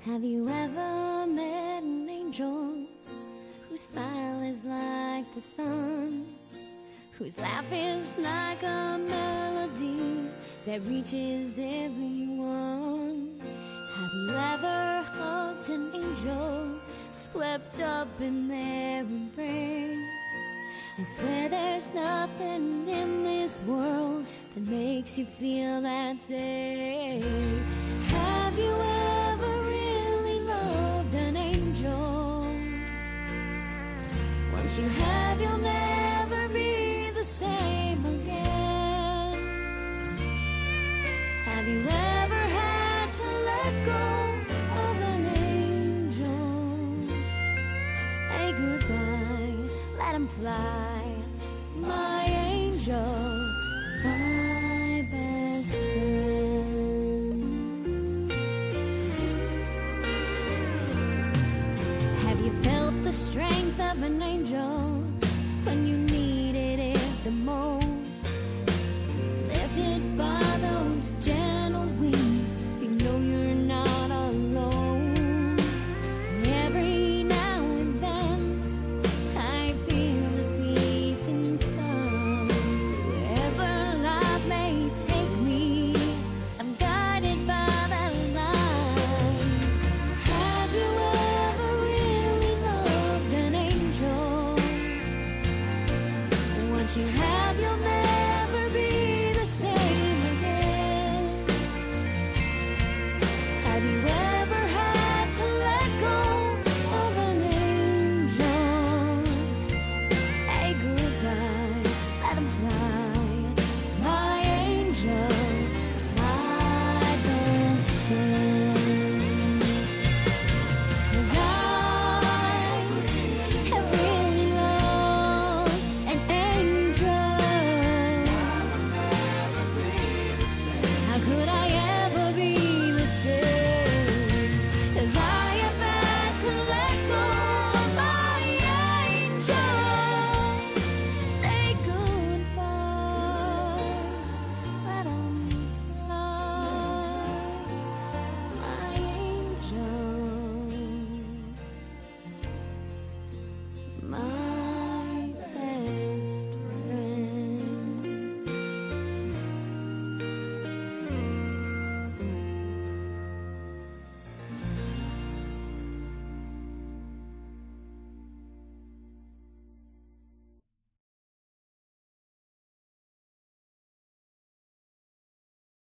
Have you ever met an angel whose smile is like the sun, whose laugh is like a melody that reaches everyone? Have you ever hugged an angel, swept up in their embrace? I swear there's nothing in this world that makes you feel that safe. Have you ever really loved an angel? Once you have, you'll never be the same again. Have you ever had to let go of an angel? Say goodbye, let him fly, my angel, my best friend. Have you felt the strength of an angel when you needed it the most?